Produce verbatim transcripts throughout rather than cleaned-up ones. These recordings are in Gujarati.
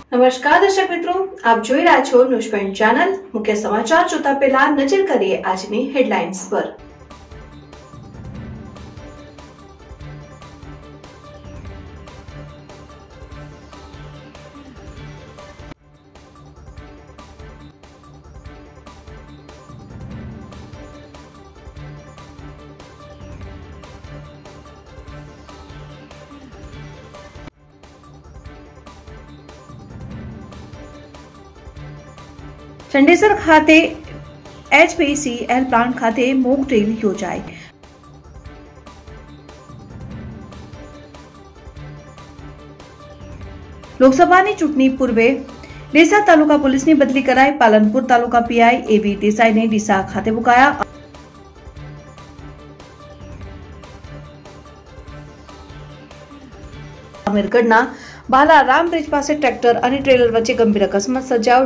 નમસ્કાર દર્શક મિત્રો, આપ જોઈ રહ્યા છો ન્યૂઝ પોઈન્ટ ચેનલ। મુખ્ય સમાચાર જોતા પહેલા નજર કરીએ આજની હેડલાઇન્સ પર। ચંડેસર ખાતે એચપીસીએલ પ્લાન્ટ ખાતે મોક ડ્રીલ યોજાઈ। લોકસભાની ચૂંટણી પૂર્વે ડીસા તાલુકા પોલીસની બદલી કરાઈ। પાલનપુર તાલુકા પીઆઈ એવી દેસાઈને ડીસા ખાતે મુકાયા। અમીરગઢના બાલા રામ બ્રિજ પાસે ટ્રેક્ટર અને ટ્રેલર વચ્ચે ગંભીર અકસ્માત સર્જાયો।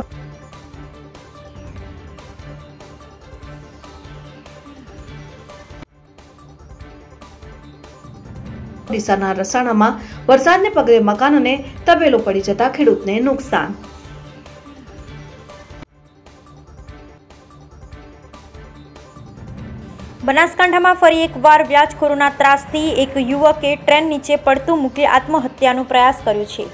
ડીસાના રસાણામાં વરસાદને પગલે મકાન અને તબેલો પડી જતા ખેડૂતને નુકસાન। બનાસકાંઠામાં ફરી એકવાર વ્યાજખોરોના ત્રાસથી એક યુવકે ટ્રેન નીચે પડતું મૂકી આત્મહત્યાનો પ્રયાસ કર્યો છે।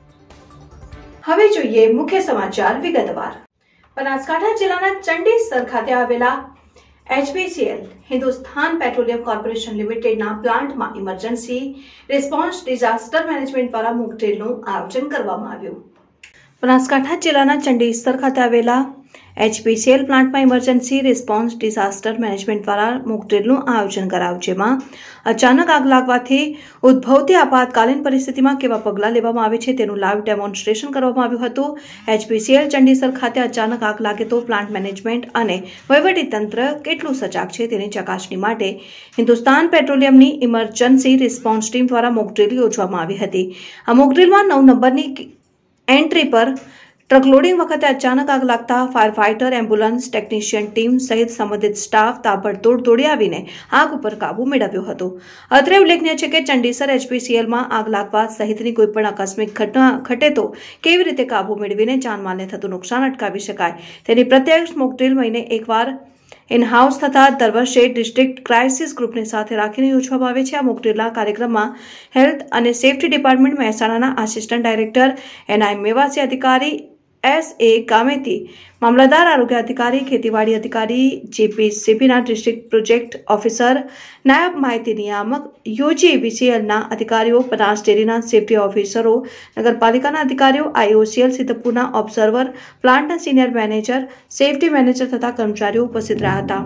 હવે જોઈએ મુખ્ય સમાચાર વિગતવાર। બનાસકાંઠા જિલ્લાના ચંડેસર ખાતે આવેલા એચપીસીએલ હિન્દુસ્તાન પેટ્રોલિયમ કોર્પોરેશન લિમિટેડના પ્લાન્ટમાં ઇમરજન્સી રિસ્પોન્સ ડિઝાસ્ટર મેનેજમેન્ટ દ્વારા મોક ડ્રીલનું આયોજન કરવામાં આવ્યું। બનાસકાંઠા જિલ્લાના ચંડેસર ખાતે આવેલા એચપીસીએલ પ્લાન્ટમાં ઇમરજન્સી રિસ્પોન્સ ડિઝાસ્ટર મેનેજમેન્ટ દ્વારા મોક ડ્રીલનું આયોજન કરાયું, જેમાં અચાનક આગ લાગવાથી ઉદ્ભવતી આપાતકાલીન પરિસ્થિતિમાં કેવા પગલાં લેવામાં આવે છે તેનું લાઈવ ડેમોન્સ્ટ્રેશન કરવામાં આવ્યું હતું। એચપીસીએલ ચંડેસર ખાતે અચાનક આગ લાગે તો પ્લાન્ટ મેનેજમેન્ટ અને વહીવટીતંત્ર કેટલું સજાગ છે તેની ચકાસણી માટે હિન્દુસ્તાન પેટ્રોલિયમની ઇમરજન્સી રિસ્પોન્સ ટીમ દ્વારા મોક ડ્રીલ યોજવામાં આવી હતી। આ મોક ડ્રીલમાં નવ નંબરની એન્ટ્રી પર ટ્રક લોડિંગ વખતે અચાનક આગ લાગતા fire fighter, ambulance technician team સહિત સંબંધિત સ્ટાફ તાબડતોડ દોડી આવીને આગ ઉપર કાબુ મેળવ્યો હતો। અત્રે ઉલ્લેખનીય છે કે ચંડેસર એચપીસીએલમાં આગ લાગવા સહિતની કોઈપણ આકસ્મિક ઘટના ઘટે તો કેવી રીતે કાબુ મેળવીને જાનમાલને થતું નુકસાન અટકાવી શકાય તેની પ્રત્યક્ષ મોક ડ્રીલ મહિને એકવાર ઇન હાઉસ તથા દર વર્ષે ડિસ્ટ્રિક્ટ ક્રાઇસિસ ગ્રુપને સાથે રાખીને યોજવામાં આવે છે। આ મોક ડ્રીલના કાર્યક્રમમાં હેલ્થ અને સેફટી ડિપાર્ટમેન્ટ મહેસાણાના આસિસ્ટન્ટ ડાયરેક્ટર એનઆઈ મેવાસી અધિકારી એસ એ ગામેતી, મામલતદાર આરોગ્ય અધિકારી, ખેતીવાડી અધિકારી, જીપીસીબીના ડિસ્ટ્રિક્ટ પ્રોજેક્ટ ઓફિસર, નાયબ માહિતી નિયામક, યુજીવીસીએલના અધિકારીઓ, બનાસ ડેરીના સેફટી ઓફિસરો, નગરપાલિકાના અધિકારીઓ, આઈઓસીએલ સિદ્ધપુરના ઓબ્ઝર્વર, પ્લાન્ટના સિનિયર મેનેજર, સેફટી મેનેજર તથા કર્મચારીઓ ઉપસ્થિત રહ્યા હતા।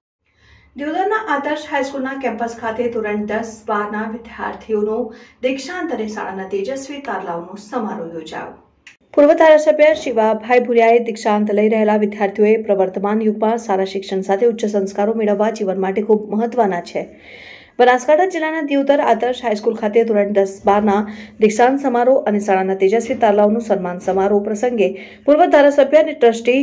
દિયોદરના આદર્શ હાઈસ્કૂલના કેમ્પસ ખાતે ધોરણ દસ બારના વિદ્યાર્થીઓનો દીક્ષાંત અને શાળાના તેજસ્વી તારલાઓનો સમારોહ યોજાયો। પૂર્વ ધારાસભ્ય શિવાભાઈ ભુરિયાએ દીક્ષાંત લઈ રહેલા વિદ્યાર્થીઓએ પ્રવર્તમાન યુગમાં સારા શિક્ષણ સાથે ઉચ્ચ સંસ્કારો મેળવવા જીવન માટે ખૂબ મહત્વના છે। બનાસકાંઠા જિલ્લાના દિયોદર આદર્શ હાઈસ્કૂલ ખાતે ધોરણ દસ બારના દીક્ષાંત સમારોહ અને શાળાના તેજસ્વી તારલાઓનું સન્માન સમારોહ પ્રસંગે પૂર્વ ધારાસભ્ય અને ટ્રસ્ટી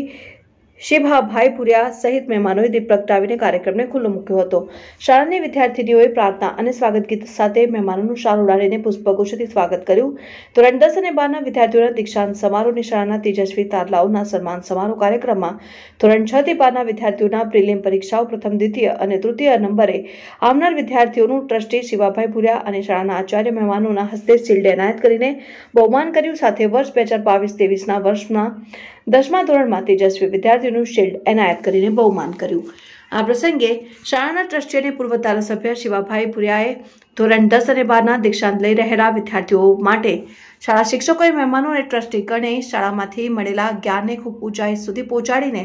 શિવાભાઈ ભુરિયા સહિત મહેમાનોએ દીપ પ્રગટાવીને કાર્યક્રમને ખુલ્લો મૂક્યો હતો। શાળાની વિદ્યાર્થીનીઓએ પ્રાર્થના અને સ્વાગત ગીત સાથે મહેમાનોનું શાલ ઉડાડીને પુષ્પગુચ્છથી સ્વાગત કર્યું। ધોરણ દસ અને બારના વિદ્યાર્થીઓના દીક્ષાંત સમારોહની શાળાના તેજસ્વી તારલાઓના સન્માન સમારોહ કાર્યક્રમમાં ધોરણ છ થી બારના વિદ્યાર્થીઓના પ્રિલિમ પરીક્ષાઓ પ્રથમ, દ્વિતીય અને તૃતીય નંબરે આવનાર વિદ્યાર્થીઓનું ટ્રસ્ટી શિવાભાઈ ભુરિયા અને શાળાના આચાર્ય મહેમાનોના હસ્તે શિલ્ડ એનાયત કરીને બહુમાન કર્યું। સાથે વર્ષ બે હજાર બાવીસ ત્રેવીસના વર્ષના દસમા ધોરણમાં તેજસ્વી વિદ્યાર્થીઓનું શિલ્ડ એનાયત કરીને બહુમાન કર્યું। આ પ્રસંગે શાળાના ટ્રસ્ટી અને પૂર્વ ધારાસભ્ય શિવાભાઈ ભુરિયાએ ધોરણ દસ અને બારના દીક્ષાંત લઈ રહેલા વિદ્યાર્થીઓ માટે શાળા શિક્ષકોએ, મહેમાનો અને ટ્રસ્ટીગણે શાળામાંથી મળેલા જ્ઞાનને ખૂબ ઊંચાઈ સુધી પહોંચાડીને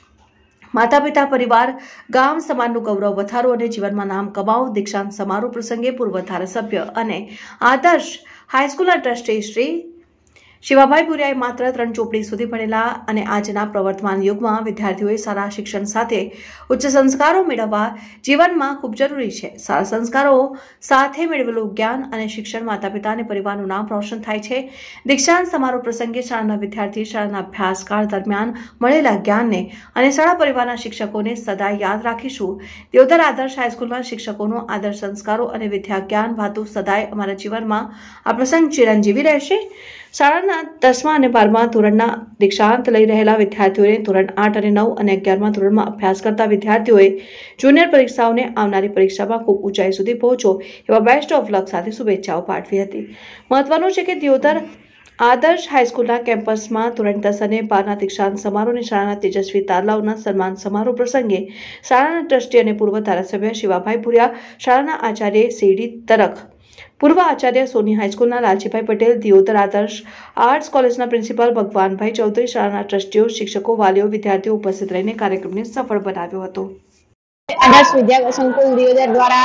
માતા પિતા, પરિવાર, ગામ, સમાજનું ગૌરવ વધારો અને જીવનમાં નામ કમાવો। દીક્ષાંત સમારોહ પ્રસંગે પૂર્વ ધારાસભ્ય અને આદર્શ હાઈસ્કૂલના ટ્રસ્ટી શ્રી શિવાભાઈ ભુરિયાએ માત્ર ત્રણ ચોપડી સુધી ભણેલા અને આજના પ્રવર્તમાન યુગમાં વિદ્યાર્થીઓએ સારા શિક્ષણ સાથે ઉચ્ચ સંસ્કારો મેળવવા જીવનમાં ખૂબ જરૂરી છે। સારા સંસ્કારો સાથે મેળવેલું જ્ઞાન અને શિક્ષણ માતા પિતા અને પરિવારનું નામ રોશન થાય છે। દીક્ષાંત સમારોહ પ્રસંગે શાળાના વિદ્યાર્થી શાળાના અભ્યાસકાળ દરમિયાન મળેલા જ્ઞાનને અને શાળા પરિવારના શિક્ષકોને સદાય યાદ રાખીશું। દિયોદર આદર્શ હાઈસ્કૂલમાં શિક્ષકોનો આદર્શ સંસ્કારો અને વિદ્યા જ્ઞાન વાતો સદાય અમારા જીવનમાં આ પ્રસંગ ચિરંજીવી રહેશે। શાળાના દસમા અને બારમા ધોરણના દીક્ષાંત લઈ રહેલા વિદ્યાર્થીઓને ધોરણ આઠ અને નવ અને અગિયારમા ધોરણમાં અભ્યાસ કરતા વિદ્યાર્થીઓએ જુનિયર પરીક્ષાઓને આવનારી પરીક્ષામાં ખૂબ ઊંચાઈ સુધી પહોંચો એવા બેસ્ટ ઓફ લક સાથે શુભેચ્છાઓ પાઠવી હતી। મહત્વનું છે કે દિયોદર આદર્શ હાઈસ્કૂલના કેમ્પસમાં ધોરણ દસ અને બારના દીક્ષાંત સમારોહની શાળાના તેજસ્વી તારલાઓના સન્માન સમારોહ પ્રસંગે શાળાના ટ્રસ્ટી અને પૂર્વ ધારાસભ્ય શિવાભાઈ ભુરિયા, શાળાના આચાર્ય સીડી તરખ, પૂર્વ આચાર્ય સોની હાઈસ્કૂલના લાલજીભાઈ પટેલ, દિયોદર આદર્શ આર્ટ્સ કોલેજના પ્રિન્સિપાલ ભગવાનભાઈ ચૌધરી, શાળાના ટ્રસ્ટીઓ, શિક્ષકો, વાલીઓ, વિદ્યાર્થીઓ ઉપસ્થિત રહીને કાર્યક્રમને સફળ બનાવ્યો હતો। आदर्श विद्या संकुल दियोदर द्वारा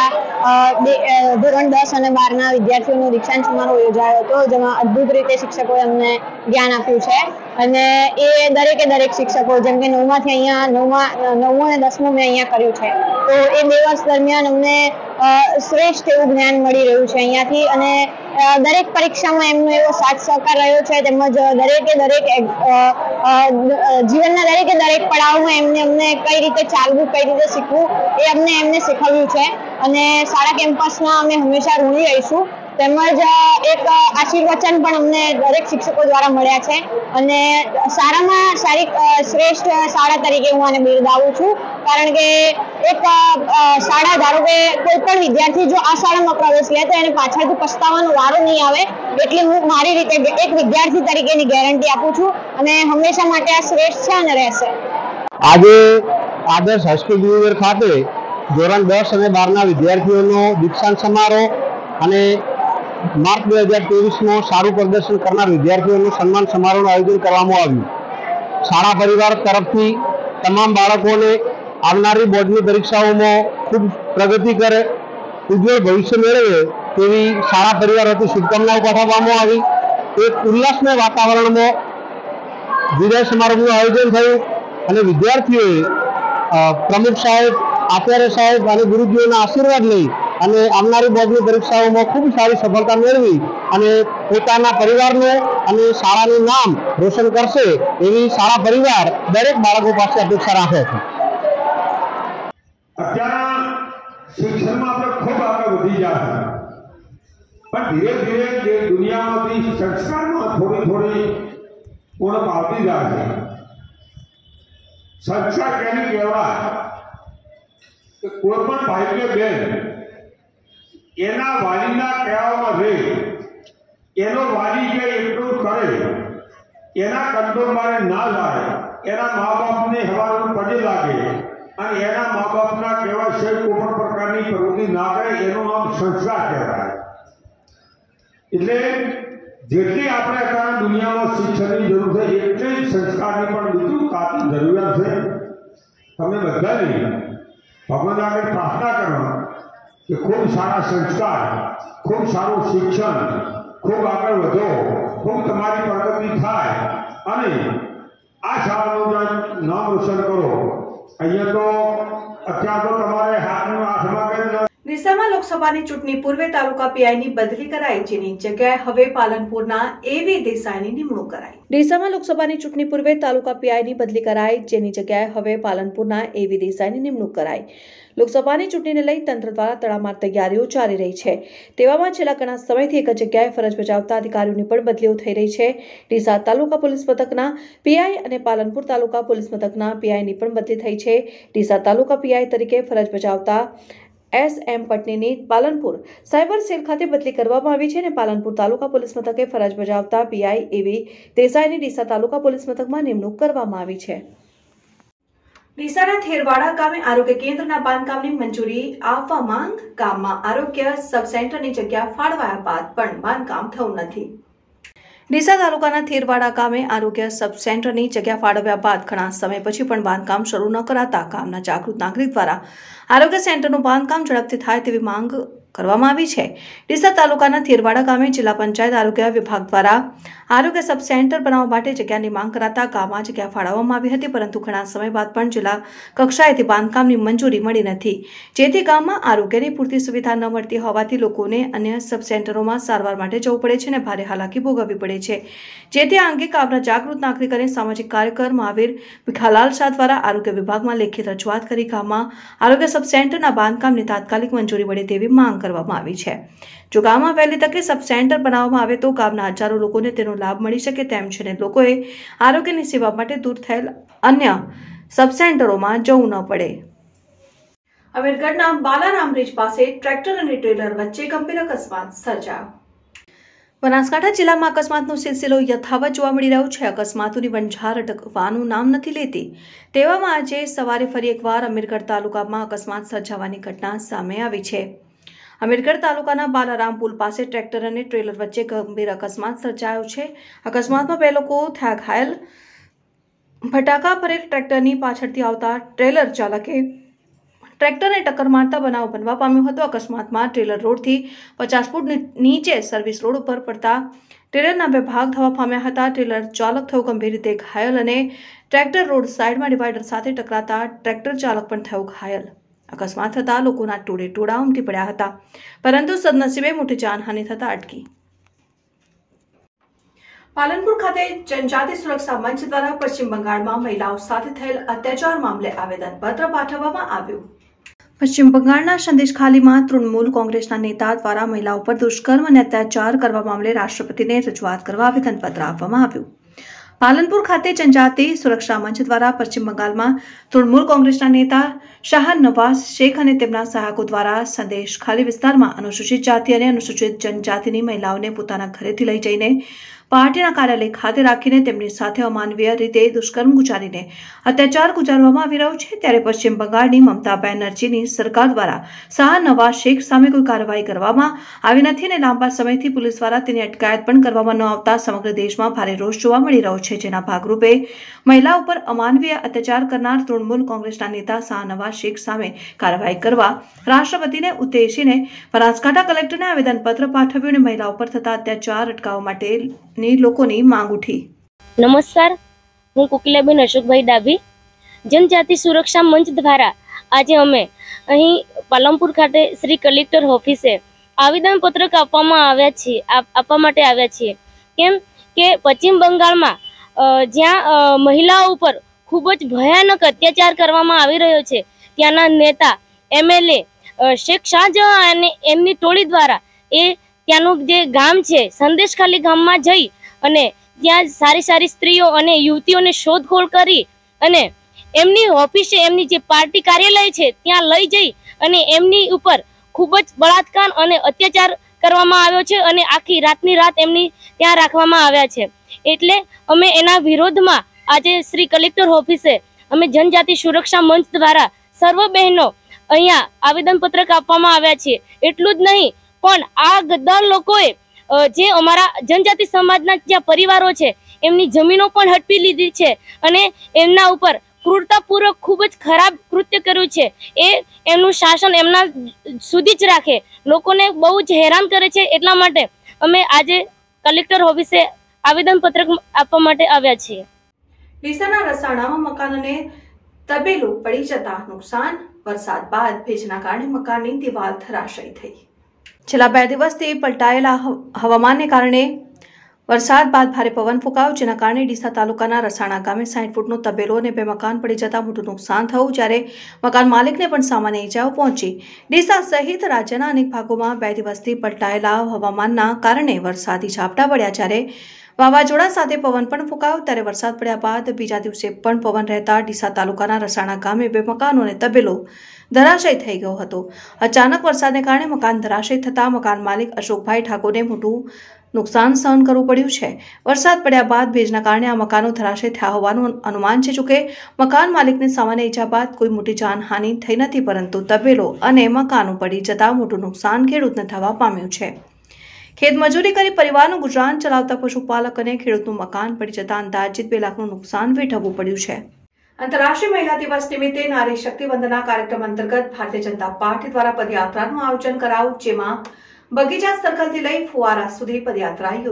धोरण दस और बार विद्यार्थीओं दीक्षांत समारोह योजायो हतो, जेमां अद्भुत रीते शिक्षकोए अमने ज्ञान आप्युं छे અને એ દરેકે દરેક શિક્ષકો જેમ કે નવમાથી અહીંયા નવમા નવમું અને દસમું મેં અહીંયા કર્યું છે, તો એ બે વર્ષ દરમિયાન અમને શ્રેષ્ઠ એવું જ્ઞાન મળી રહ્યું છે અહીંયાથી અને દરેક પરીક્ષામાં એમનો એવો સાથ સહકાર રહ્યો છે, તેમજ દરેકે દરેક જીવનના દરેકે દરેક પડાવમાં એમને અમને કઈ રીતે ચાલવું, કઈ રીતે શીખવું એ અમને એમને શીખવ્યું છે અને શાળા કેમ્પસના અમે હંમેશા ઋણી રહીશું। તેમજ એક આશીર્વચન પણ અમને દરેક શિક્ષકો દ્વારા મળ્યા છે અને સારામાં સારી શ્રેષ્ઠ શાળા તરીકે હું આને બિરદાવું છું, કારણ કે એક શાળા ધારો કે કોઈ પણ વિદ્યાર્થી જો આ શાળામાં પ્રવેશ લે તો એને પાછળથી પછતાવાનો વારો નહીં આવે, એટલે હું મારી રીતે એક વિદ્યાર્થી તરીકેની ગેરંટી આપું છું અને હંમેશા માટે આ શ્રેષ્ઠ છે અને રહેશે। આજે આદર્શ હાઈસ્કૂલ દિયોદર ખાતે ધોરણ દસ અને બારના વિદ્યાર્થીઓનો દીક્ષાંત સમારોહ અને માર્ચ બે હજાર ત્રેવીસમાં સારું પ્રદર્શન કરનાર વિદ્યાર્થીઓનું સન્માન સમારોહનું આયોજન કરવામાં આવ્યું। શાળા પરિવાર તરફથી તમામ બાળકોને આવનારી બોર્ડની પરીક્ષાઓમાં ખૂબ પ્રગતિ કરે, ઉજ્જવળ ભવિષ્ય મેળવે તેવી શાળા પરિવાર વતી શુભકામનાઓ પાઠવવામાં આવી। એક ઉલ્લાસમય વાતાવરણમાં વિદાય સમારોહનું આયોજન થયું અને વિદ્યાર્થીઓએ પ્રમુખ સાહેબ, આચાર્ય સાહેબ અને ગુરુજીઓના આશીર્વાદ લઈ અને આવનારી બોર્ડની પરીક્ષાઓમાં ખૂબ સારી સફળતા મેળવી અને પોતાના પરિવારનું અને શાળાનું નામ રોશન કરશે એવી શાળા પરિવાર દરેક બાળકો પાસે અપેક્ષા રાખે છે। અત્યારના શિક્ષણમાં આપણે ખૂબ આગળ વધી ગયા છે, પણ ધીરે ધીરે જે દુનિયામાંથી સંસ્કારમાં થોડી થોડી ઉણપ આવતી જાય છે। સંસ્કાર કેને કહેવાય કે કોઈ પણ ભાઈ કે બેન એના વાલીના કહેવામાં રહે, એનો વાલી જે એટલું કરે એના કંટ્રોલમાં ના જાય, એના મા બાપને હવાનું પગે લાગે અને એના મા બાપના કહેવા છે કોઈ પણ પ્રકારની પ્રવૃત્તિ ના કરે, એનું નામ સંસ્કાર કહેવાય। એટલે જેટલી આપણે અત્યારે દુનિયામાં શિક્ષણની જરૂર છે એટલી જ સંસ્કારની પણ બીજું કાફી જરૂરિયાત છે। તમે બધાને ભગવાન આગળ પ્રાર્થના કરો કે ખૂબ સારા સંસ્કાર, ખૂબ સારું શિક્ષણ, ખૂબ આગળ વધો, ખૂબ તમારી પ્રગતિ થાય અને આ શાળાનું નામ રોશન કરો। અહીંયા તો અત્યારે તો તમારે હાથનું હાથમાં કરી ડીસામાં લોકસભાની ચૂંટણી પૂર્વે તાલુકા પીઆઈની બદલી કરાઈ, જેની જગ્યાએ હવે પાલનપુરના એવી દેસાઈની નિમણૂક કરાઈ। ડીસામાં લોકસભાની ચૂંટણી પૂર્વે તાલુકા પીઆઈની બદલી કરાઈ, જેની જગ્યાએ હવે પાલનપુરના એવી દેસાઈની નિમણૂક કરાઈ। લોકસભાની ચૂંટણીને લઈ તંત્ર દ્વારા તડામાર તૈયારીઓ ચાલી રહી છે, તેવામાં છેલ્લા ઘણા સમયથી એક જગ્યાએ ફરજ બજાવતા અધિકારીઓની પણ બદલીઓ થઈ રહી છે। ડીસા તાલુકા પોલીસ મથકના પીઆઈ અને પાલનપુર તાલુકા પોલીસ મથકના પીઆઈની પણ બદલી થઈ છે। ડીસા તાલુકા પીઆઈ તરીકે ફરજ બજાવતા એસ એમ પટનીની પાલનપુર સાયબર સેલ ખાતે બદલી કરવામાં આવી છે અને પાલનપુર તાલુકા પોલીસ મથકે ફરજ બજાવતા પીઆઈ એવી દેસાઈની ડીસા તાલુકા પોલીસ મથકમાં નિમણૂક કરવામાં આવી છે। ડીસાના થેરવાડા ગામે આરોગ્ય કેન્દ્રના બાંધકામની મંજૂરી આપવા માંગ, ગામમાં આરોગ્ય સબ સેન્ટરની જગ્યા ફાળવાયા બાદ પણ બાંધકામ થયું નથી। ડીસા તાલુકાના થેરવાડા ગામે આરોગ્ય સબ સેન્ટરની જગ્યા ફાળવ્યા બાદ ઘણા સમય પછી પણ બાંધકામ શરૂ ન કરાતા ગામના જાગૃત નાગરિક દ્વારા આરોગ્ય સેન્ટરનું બાંધકામ ઝડપથી થાય તેવી માંગ કરવામાં આવી છે। ડીસા તાલુકાના થેરવાડા ગામે જિલ્લા પંચાયત આરોગ્ય વિભાગ દ્વારા આરોગ્ય સબ સેન્ટર બનાવવા માટે જગ્યાની માંગ કરાતા ગામમાં જગ્યા ફાળવવામાં આવી હતી, પરંતુ ઘણા સમય બાદ પણ જિલ્લા કક્ષાએથી બાંધકામની મંજૂરી મળી નથી, જેથી ગામમાં આરોગ્યની પૂરતી સુવિધા ન મળતી હોવાથી લોકોને અન્ય સબ સેન્ટરોમાં સારવાર માટે જવું પડે છે અને ભારે હાલાકી ભોગવવી પડે છે। જેથી આ અંગે ગામના જાગૃત નાગરિક અને સામાજિક કાર્યકર મહાવીર ભીખાલાલ શાહ દ્વારા આરોગ્ય વિભાગમાં લેખિત રજૂઆત કરી ગામમાં આરોગ્ય સબ સેન્ટરના બાંધકામની તાત્કાલિક મંજૂરી મળે તેવી માંગ કરવામાં આવી છે। જો ગામમાં વહેલી તકે સબ સેન્ટર બનાવવામાં આવે તો ગામના હજારો લોકોને તેનો લાભ મળી શકે તેમ છે અને લોકોએ આરોગ્યની સેવા માટે દૂર થયેલ અન્ય સબ સેન્ટરોમાં જવું ન પડે। અમીરગઢના બાલારામ બ્રિજ પાસે ટ્રેક્ટર અને ટ્રેલર વચ્ચે ગંભીર અકસ્માત સર્જાયો। બનાસકાંઠા જિલ્લામાં અકસ્માતનો સિલસિલો યથાવત જોવા મળી રહ્યો છે। અકસ્માતોની વંજાર અટકવાનું નામ નથી લેતી તેવામાં આજે સવારે ફરી એકવાર અમીરગઢ તાલુકામાં અકસ્માત સર્જાવાની ઘટના સામે આવી છે। અમીરગઢ તાલુકાના બાલારામ પુલ પાસે ટ્રેક્ટર અને ટ્રેલર વચ્ચે ગંભીર અકસ્માત સર્જાયો છે। અકસ્માતમાં બે લોકો થયા ઘાયલ। ફટાકા ભરેલ ટ્રેક્ટરની પાછળથી આવતા ટ્રેલર ચાલકે ટ્રેક્ટરને ટક્કર મારતા બનાવ બનવા પામ્યો હતો। અકસ્માતમાં ટ્રેલર રોડથી પચાસ ફૂટ નીચે સર્વિસ રોડ ઉપર પડતા ટ્રેલરના બે ભાગ થવા પામ્યા હતા। ટ્રેલર ચાલક થયો ગંભીર રીતે ઘાયલ અને ટ્રેક્ટર રોડ સાઈડમાં ડિવાઈડર સાથે ટકરાતા ટ્રેક્ટર ચાલક પણ થયો ઘાયલ। અકસ્માત થતા લોકોના ટોળે ટોળા ઉમટી પડ્યા હતા પરંતુ સદનસીબે મોટી જાનહાનિ થતા અટકી। પાલનપુર ખાતે જનજાતિ સુરક્ષા મંચ દ્વારા પશ્ચિમ બંગાળમાં મહિલાઓ સાથે થયેલ અત્યાચાર મામલે આવેદનપત્ર પાઠવવામાં આવ્યું। પશ્ચિમ બંગાળના સંદેશખાલીમાં તૃણમૂલ કોંગ્રેસના નેતા દ્વારા મહિલાઓ પર દુષ્કર્મ અને અત્યાચાર કરવા મામલે રાષ્ટ્રપતિને રજૂઆત કરવા આવેદનપત્ર આપવામાં આવ્યું। પાલનપુર ખાતે જનજાતિ સુરક્ષા મંચ દ્વારા પશ્ચિમ બંગાળમાં તૃણમૂલ કોંગ્રેસના નેતા શાહનવાઝ શેખ અને તેમના સહાયકો દ્વારા સંદેશખાલી વિસ્તારમાં અનુસૂચિત જાતિ અને અનુસૂચિત જનજાતિની મહિલાઓને પોતાના ઘરેથી લઈ જઈને પાર્ટીના કાર્યાલય ખાતે રાખીને તેમની સાથે અમાનવીય રીતે દુષ્કર્મ ગુજારીને અત્યાચાર ગુજારવામાં આવી રહ્યો છે। ત્યારે પશ્ચિમ બંગાળની મમતા બેનર્જીની સરકાર દ્વારા શાહનવાઝ શેખ સામે કોઈ કાર્યવાહી કરવામાં આવી નથી અને લાંબા સમયથી પોલીસ દ્વારા તેની અટકાયત પણ કરવામાં ન આવતા સમગ્ર દેશમાં ભારે રોષ જોવા મળી રહ્યો છે। જેના ભાગરૂપે મહિલા ઉપર અમાનવીય અત્યાચાર કરનાર તૃણમૂલ કોંગ્રેસના નેતા શાહનવાઝ શેખ સામે કાર્યવાહી કરવા રાષ્ટ્રપતિને ઉદ્દેશીને બનાસકાંઠા કલેક્ટરને આવેદનપત્ર પાઠવ્યું અને મહિલાઓ પર થતા અત્યાચાર અટકાવવા માટે લોકોની માંગ ઉઠી। નમસ્કાર, હું કોકિલાબેન અશોકભાઈ ડાભી, જનજાતિ સુરક્ષા મંચ દ્વારા આજે અમે અહીં પાલનપુર ખાતે શ્રી કલેક્ટર ઓફિસે આવેદનપત્રક આપવામાં આવ્યા છીએ આપવા માટે આવ્યા છીએ। કેમ કે પશ્ચિમ બંગાળમાં જ્યાં મહિલાઓ ઉપર ખૂબ જ ભયાનક અત્યાચાર કરવામાં આવી રહ્યો છે ત્યાંના નેતા એમએલએ શેખ શાહજહાં અને એમની ટોળી દ્વારા એ ત્યાંનું જે ગામ છે સંદેશખાલી ગામમાં જઈ અને ત્યાં સારી સારી સ્ત્રીઓ અને યુવતીઓને શોધખોળ કરી અને એમની ઓફિસે એમની જે પાર્ટી કાર્યાલય છે ત્યાં લઈ જઈ અને એમની ઉપર ખૂબ જ બળાત્કાર અને અત્યાચાર કરવામાં આવ્યો છે અને આખી રાતની રાત એમની ત્યાં રાખવામાં આવ્યા છે। એટલે અમે એના વિરોધમાં આજે શ્રી કલેક્ટર ઓફિસે અમે જનજાતિ સુરક્ષા મંચ દ્વારા સર્વ બહેનો અહીંયા આવેદનપત્રક આપવામાં આવ્યા છે। એટલું જ નહીં પણ આ ગદ્દાર લોકોએ જે અમારા જનજાતિ સમાજના જે પરિવારો છે એમની જમીનો પણ હડપી લીધી છે અને એમના ઉપર ક્રૂરતાપૂર્વક ખૂબ જ ખરાબ કૃત્ય કર્યું છે। એ એમનું શાસન એમના સુધી જ રાખે, લોકોને બહુ જ હેરાન કરે છે। એટલા માટે અમે આજે કલેક્ટર ઓફિસે આવેદનપત્રક આપવા માટે આવ્યા છીએ। ડીસાના રસાણામાં મકાન અને તબેલો પડી જતા નુકસાન। વરસાદ બાદ ભેજના કારણે મકાનની દિવાલ ધરાશાયી થઈ। છેલ્લા બે દિવસથી પલટાયેલા હવામાનને કારણે વરસાદ બાદ ભારે પવન ફૂંકાયો જેના કારણે ડીસા તાલુકાના રસાણા ગામે સાઠ ફૂટનો તબેલો અને બે મકાન પડી જતા મોટું નુકસાન થયું જ્યારે મકાન માલિકને પણ સામાન્ય ઇજાઓ પહોંચી। ડીસા સહિત રાજ્યના અનેક ભાગોમાં બે દિવસથી પલટાયેલા હવામાનના કારણે વરસાદી ઝાપટા પડ્યા જ્યારે વાવાઝોડા સાથે પવન પણ ફૂંકાયો। ત્યારે વરસાદ પડ્યા બાદ બીજા દિવસે પણ પવન રહેતા ડીસા તાલુકાના રસાણા ગામે બે મકાનો અને તબેલો ધરાશયી થઈ ગયો હતો। અચાનક વરસાદને કારણે મકાન ધરાશયી થતા મકાન માલિક અશોકભાઈ ઠાકોરને મોટું નુકસાન સહન કરવું પડ્યું છે। વરસાદ પડ્યા બાદ ભેજના કારણે આ મકાનો ધરાશયી થયા હોવાનું અનુમાન છે। જોકે મકાન માલિકને સામાન્ય ઈજા બાદ કોઈ મોટી જાનહાનિ થઈ નથી પરંતુ તબેલો અને મકાનો પડી જતા મોટું નુકસાન ખેડૂતને થવા પામ્યું છે। ખેત મજૂરી કરી પરિવારનું ગુજરાન ચલાવતા પશુપાલક અને ખેડૂતનું મકાન પડી જતા અંદાજિત બે લાખનું નુકસાન વેઠવવું પડ્યું છે। અંતરરાષ્ટ્રીય મહિલા દિવસ નિમિત્તે નારી શક્તિ વંદના કાર્યક્રમ અંતર્ગત ભારતીય જનતા પાર્ટી દ્વારા પદયાત્રાનું આયોજન કરાયું જેમાં બગીચા સર્કલથી લઈ ફુવારા સુધી પદયાત્રા યોજાઈ।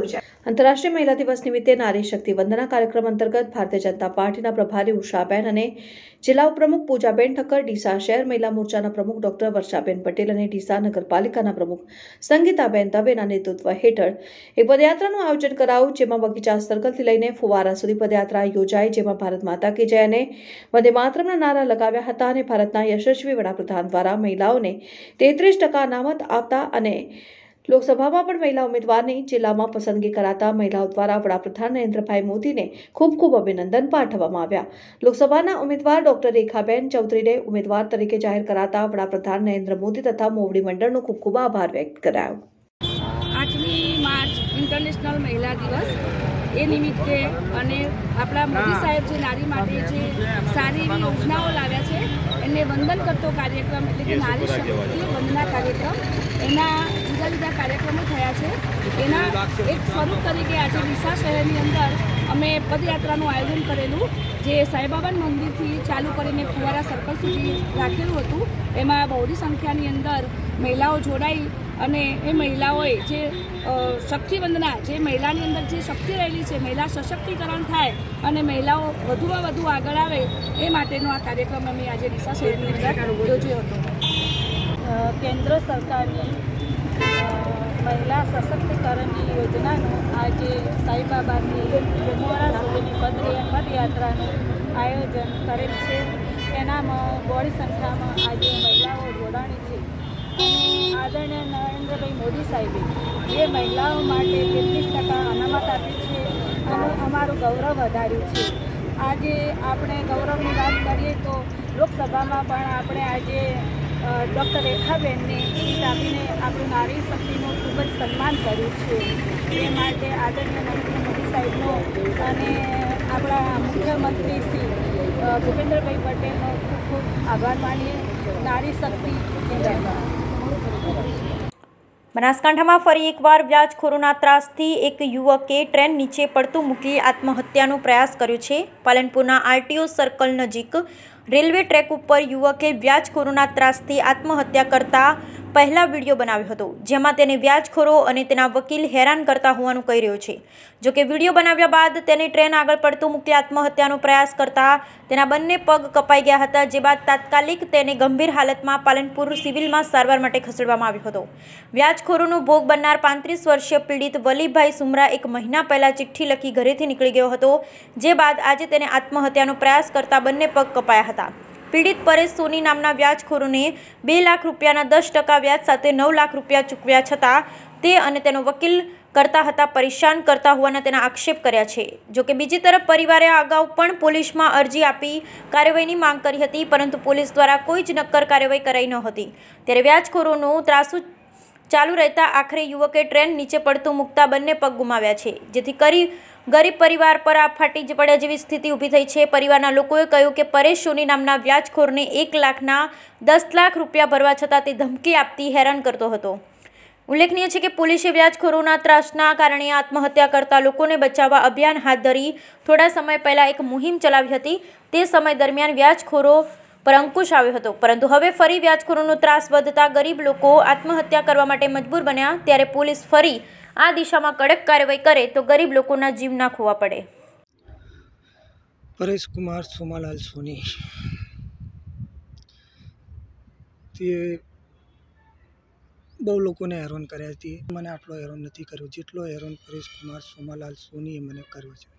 આંતરરાષ્ટ્રીય મહિલા દિવસ નિમિત્તે નારી શક્તિ વંદના કાર્યક્રમ અંતર્ગત ભારતીય જનતા પાર્ટીના પ્રભારી ઉષાબેન અને જિલ્લા ઉપપ્રમુખ પૂજાબેન ઠક્કર, ડીસા શહેર મહિલા મોરચાના પ્રમુખ ડોક્ટર વર્ષાબેન પટેલ અને ડીસા નગરપાલિકાના પ્રમુખ સંગીતાબેન દવેના નેતૃત્વ હેઠળ એક પદયાત્રાનું આયોજન કરાયું, જેમાં બગીચા સર્કલથી લઈને ફુવારા સુધી પદયાત્રા યોજાઈ, જેમાં ભારત માતા કી જય અને વંદે માતરમના નારા લગાવ્યા હતા અને ભારતના યશસ્વી વડાપ્રધાન દ્વારા મહિલાઓને તેત્રીસ ટકા અનામત આપતા અને લોકસભામાં પણ મહિલા ઉમેદવારની જિલ્લામાં પસંદગી કરાતા મહિલાઓ દ્વારા વડાપ્રધાન નરેન્દ્રભાઈ મોદીને ખૂબ ખૂબ અભિનંદન પાઠવવામાં આવ્યા. લોકસભાના ઉમેદવાર ડોક્ટર રેખાબેન ચૌધરીને ઉમેદવાર તરીકે જાહેર કરાતા વડાપ્રધાન નરેન્દ્ર મોદી તથા મોવડી મંડળનો ખૂબ ખૂબ આભાર વ્યક્ત કરાયો. આઠમી માર્ચ ઇન્ટરનેશનલ મહિલા દિવસ એ નિમિત્તે અને આપણા મોદી સાહેબ જે નારી માટે જે સારી એવી યોજનાઓ લાવ્યા છે એને વંદન કરતો કાર્યક્રમ એટલે કે નારી શક્તિ વંદના કાર્યક્રમ એના જુદા જુદા કાર્યક્રમો થયા છે. એના એક સ્વરૂપ તરીકે આજે ડીસા શહેરની અંદર અમે પદયાત્રાનું આયોજન કરેલું, જે સાંઈબાબા મંદિરથી ચાલુ કરીને ફુવારા સર્કલ સુધી રાખેલું હતું. એમાં બહોળી સંખ્યાની અંદર મહિલાઓ જોડાઈ અને એ મહિલાઓએ જે શક્તિ વંદના, જે મહિલાની અંદર જે શક્તિ રહેલી છે, મહિલા સશક્તિકરણ થાય અને મહિલાઓ વધુમાં વધુ આગળ આવે એ માટેનો આ કાર્યક્રમ અમે આજે ડીસા શહેરની અંદર યોજ્યો હતો. કેન્દ્ર સરકારની મહિલા સશક્તિકરણની યોજનાનું આજે સાંઈબાબાની ફુવારા સુધીની પદ પદયાત્રાનું આયોજન કરેલ છે. એનામાં બહોળી સંખ્યામાં આજે મહિલાઓ જોડાણી છે અને આદરણીય નરેન્દ્રભાઈ મોદી સાહેબે જે મહિલાઓ માટે તેત્રીસ ટકા અનામત આપી છે અને અમારું ગૌરવ વધાર્યું છે. આજે આપણે ગૌરવની વાત કરીએ તો લોકસભામાં પણ આપણે આજે ડૉક્ટર રેખાબેનને સીટ આપીને આપણું નારી શક્તિનું ખૂબ જ સન્માન કર્યું છે. એ માટે આદરણીય નરેન્દ્ર મોદી સાહેબનો અને આપણા મુખ્યમંત્રી શ્રી ભૂપેન્દ્રભાઈ પટેલનો ખૂબ ખૂબ આભાર માનીએ. નારી શક્તિ જિંદાબાદ. બનાસકાંઠામાં ફરી એકવાર વ્યાજખોરોના ત્રાસથી એક યુવકે ટ્રેન નીચે પડતું મૂકી આત્મહત્યાનો પ્રયાસ કર્યો છે. પાલનપુરના આરટીઓ સર્કલ નજીક રેલવે ટ્રેક ઉપર યુવકે વ્યાજખોરોના ત્રાસથી આત્મહત્યા કરતા પહેલા વિડીયો બનાવ્યો હતો, જેમાં તેને વ્યાજખોરો અને તેના વકીલ હેરાન કરતા હોવાનું કહી રહ્યો છે. જોકે વિડીયો બનાવ્યા બાદ તેને ટ્રેન આગળ પડતું મૂકી આત્મહત્યાનો પ્રયાસ કરતા તેના બંને પગ કપાઈ ગયા હતા, જે બાદ તાત્કાલિક તેને ગંભીર હાલતમાં પાલનપુર સિવિલમાં સારવાર માટે ખસેડવામાં આવ્યો હતો. વ્યાજખોરોનો ભોગ બનનાર પાંત્રીસ વર્ષીય પીડિત વલીભાઈ સુમરા એક મહિના પહેલા ચિઠ્ઠી લખી ઘરેથી નીકળી ગયો હતો, જે બાદ આજે તેને આત્મહત્યાનો પ્રયાસ કરતા બંને પગ કપાયા હતા. પીડિત પરેશ સોની નામના વ્યાજખોરોને બે લાખ રૂપિયાના દસ ટકા વ્યાજ સાથે નવ લાખ રૂપિયા ચૂકવ્યા છતાં તે અને તેનો વકીલ કરતા હતા પરેશાન કરતા હોવાના તેના આક્ષેપ કર્યા છે. જોકે બીજી તરફ પરિવારે અગાઉ પણ પોલીસમાં અરજી આપી કાર્યવાહીની માંગ કરી હતી, પરંતુ પોલીસ દ્વારા કોઈ જ નક્કર કાર્યવાહી કરાઈ ન હતી. ત્યારે વ્યાજખોરોનો ત્રાસુ ચાલુ રહેતા આખરે યુવકે ટ્રેન નીચે પડતું મૂકતા બંને પગ ગુમાવ્યા છે, જેથી કરી ગરીબ પરિવાર પર આ ફાટી પડ્યા જેવી સ્થિતિ ઊભી થઈ છે. પરિવારના લોકોએ કહ્યું કે પરેશ સોની નામના વ્યાજખોરને એક લાખના દસ લાખ રૂપિયા ભરવા છતાં તે ધમકી આપતી હેરાન કરતો હતો. ઉલ્લેખનીય છે કે પોલીસે વ્યાજખોરોના ત્રાસના કારણે આત્મહત્યા કરતા લોકોને બચાવવા અભિયાન હાથ ધરી થોડા સમય પહેલા એક મુહિમ ચલાવી હતી. તે સમય દરમિયાન વ્યાજખોરો પર અંકુશ આવ્યો હતો, પરંતુ હવે ફરી વ્યાજખોરોનો ત્રાસ વધતા ગરીબ લોકો આત્મહત્યા કરવા માટે મજબૂર બન્યા. ત્યારે પોલીસ ફરી આ દિશામાં કડક કાર્યવાહી કરે તો ગરીબ લોકોના જીવ ના ખોવા પડે. પરેશ કુમાર સોમાલાલ સોની તે બહુ લોકોને હેરાન કર્યા હતી. મને આટલો હેરાન નથી કર્યો જેટલો હેરાન પરેશ કુમાર સોમાલાલ સોનીએ મને કર્યો છે.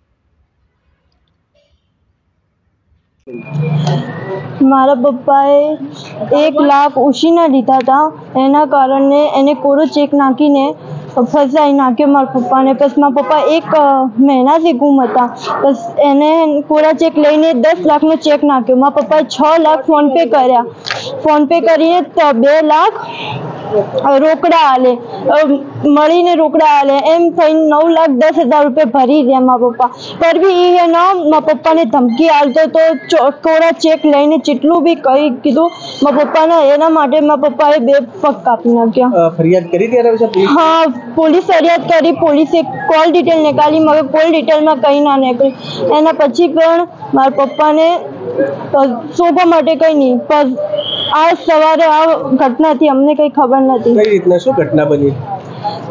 મારા પપ્પાએ એક લાખ ઉછીના લીધા હતા, એના કારણે એને કોરો ચેક નાખીને ફસાઈ નાખ્યો મારા પપ્પાને. પછી મારા પપ્પા એક મહિનાથી ગુમ હતા. પછી એને કોરા ચેક લઈને દસ લાખનો ચેક નાખ્યો. મારા પપ્પાએ છ લાખ ફોનપે કર્યા. ફોનપે કરીને બે લાખ રોકડા આલે મળીને રોકડા આલે એમ થઈને નવ લાખ દસ હજાર રૂપિયા ભરી રહ્યા મારા પપ્પા. પર બી એ ના મારા પપ્પાને ધમકી આલતો તો કોરા ચેક લઈને જેટલું બી કહી કીધું મારા પપ્પાને. એના માટે મારા પપ્પાએ બે પગ કાપી નાખ્યા. ફરિયાદ કરી ત્યારે હા, પોલીસ ફરિયાદ કરી. પોલીસે કોલ ડિટેલ નીકાળી, મગર કોલ ડિટેલમાં કંઈ ના નીકળી. એના પછી પણ મારા પપ્પાને શોધવા માટે કંઈ નહીં. પણ આ સવારે આ ઘટનાથી અમને કંઈ ખબર નથી. કઈ રીતના શું ઘટના બની?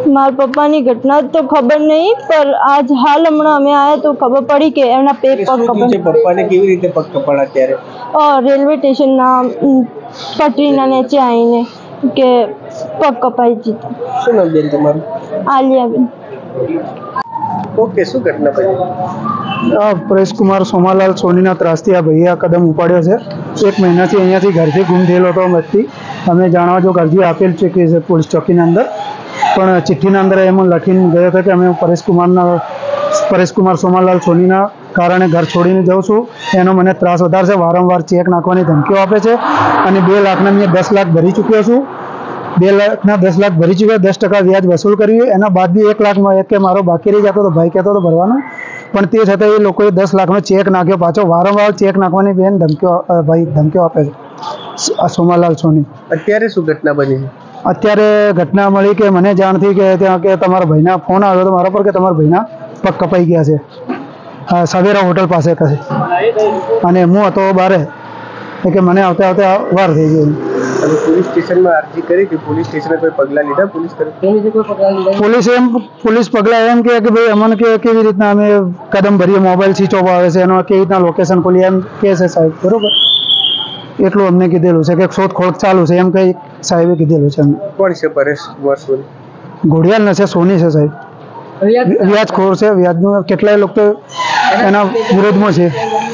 મારા પપ્પાની ઘટના તો ખબર નહીં, પર આજ હાલ હમણાં અમે આવ્યા તો ખબર પડી કે એમના પેટ પગ કપાય. પપ્પાને કેવી રીતે પગ કપાણા ત્યારે? રેલવે સ્ટેશનના પટરીના નીચે આવીને કે પગ કપાઈ જીતા. શું નામ બેન તમારું? આલિયાબેન. ઓકે, શું ઘટના પછી? પરેશકુમાર સોમાલાલ સોનીના ત્રાસથી આ ભાઈએ આ કદમ ઉપાડ્યો છે. એક મહિનાથી અહીંયાથી ઘરથી ગુમ થયેલો હતો. વ્યક્તિ અમે જાણવા જો અરજી આપેલ છે કે પોલીસ ચોકીના અંદર, પણ ચિઠ્ઠીના અંદર એમ લખીને ગયો હતો કે અમે પરેશકુમારના પરેશકુમાર સોમાલાલ સોનીના કારણે ઘર છોડીને જાઉં છું, એનો મને ત્રાસ વધારે છે, વારંવાર ચેક નાખવાની ધમકીઓ આપે છે અને બે લાખના મેં દસ લાખ ભરી ચૂક્યો છું. બે લાખના દસ લાખ ભરી ચૂક્યો, દસ ટકા વ્યાજ વસૂલ કર્યું. એના બાદ બી એક લાખમાં એક કે મારો બાકી રહી જતો તો ભાઈ કહેતો હતો ભરવાનો, પણ તે છતાં એ લોકોએ દસ લાખનો ચેક નાખ્યો પાછો. વારંવાર ચેક નાખવાની બેન ધમકીઓ ભાઈ ધમકીઓ આપે છે આ સોમાલાલ સોની. અત્યારે શું ઘટના બની? અત્યારે ઘટના મળી કે મને જાણ થઈ કે ત્યાં કે તમારા ભાઈના ફોન આવ્યો હતો મારા પર કે તમારા ભાઈના પગ કપાઈ ગયા છે સવેરા હોટલ પાસે કહે, અને હું હતો બારે કે મને આવતા આવતા વાર થઈ ગઈ. પોલીસ સ્ટેશનમાં અરજી કરી હતી, પોલીસ સ્ટેશને કોઈ પગલાં લીધા? પોલીસ પોલીસ એમ પોલીસ પગલાં એમ કે ભાઈ અમને કે કેવી રીતના અમે કદમ ભરીએ, મોબાઈલ સ્વિચ ઓફ આવે છે, એનો કેવી રીતના લોકેશન ખોલીએ એમ કહે છે સાહેબ. બરોબર, એટલું અમને કીધેલું છે કે શોધખોળ ચાલુ છે એમ કઈ સાહેબે કીધેલું છે. કોણ છે પરેશ કુમાર સોની? ઘોડિયાલ નથી, સોની છે સાહેબ. વ્યાજખોર છે, વ્યાજનું કેટલાય લોકો એના વિરોધમાં છે,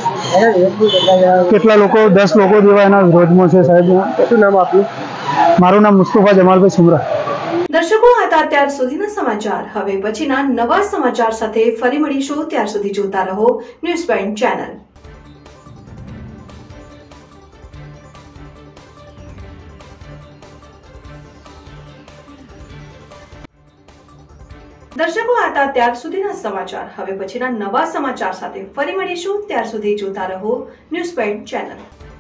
કેટલા લોકો દસ લોકો જેવા એના વિરોધમાં છે સાહેબ. શું નામ આપનું? મારું નામ મુસ્તફા જમાલભાઈ સુમરા. દર્શકો હતા અત્યાર સુધીના સમાચાર. હવે પછીના નવા સમાચાર સાથે ફરી મળીશું. ત્યાર સુધી જોતા રહો ન્યૂઝ પોઈન્ટ ચેનલ. દર્શકો હતા ત્યાર સુધીના સમાચાર. હવે પછીના નવા સમાચાર સાથે ફરી મળીશું. ત્યાર સુધી જોતા રહો ન્યૂઝ પોઈન્ટ ચેનલ.